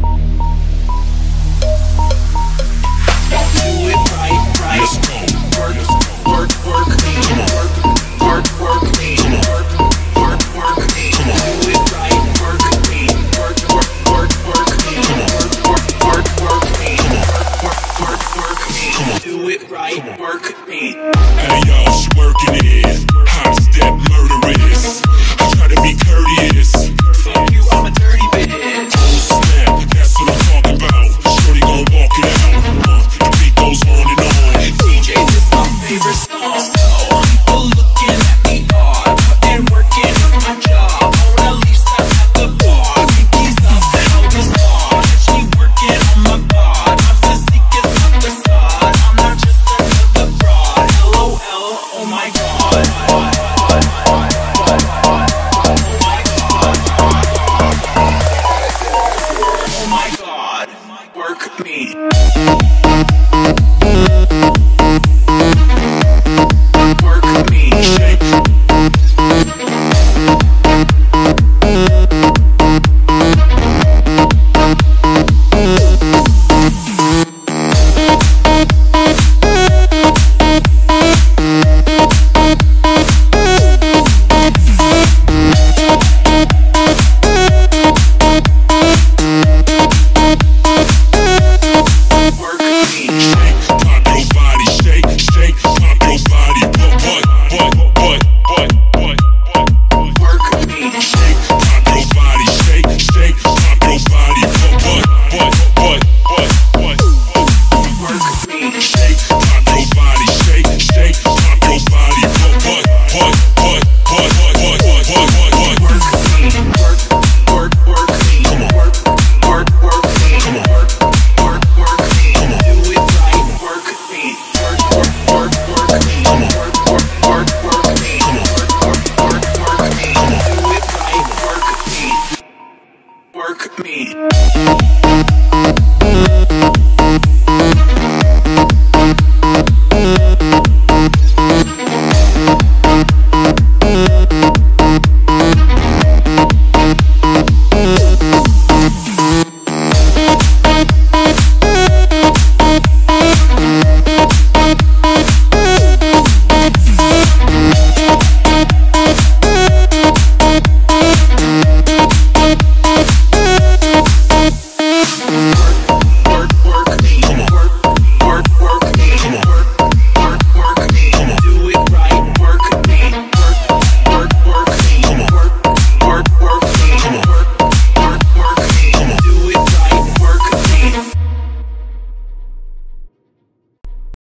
Hey yo, she working it. Hop step murderous. I try to be courteous. Fuck you, I'm a dirty bitch. Oh snap, that's what I'm talking about. Shorty gon' walk it out. The beat goes on and on. DJ, this my favorite song. So, people looking at me odd. Putting work in is my job. Mona Lisa at the bar. Pinkies up, the hell is hard. She working on my bod. My physique is not facade. I'm not just another broad. LOL, oh my god. Oh my god, work me.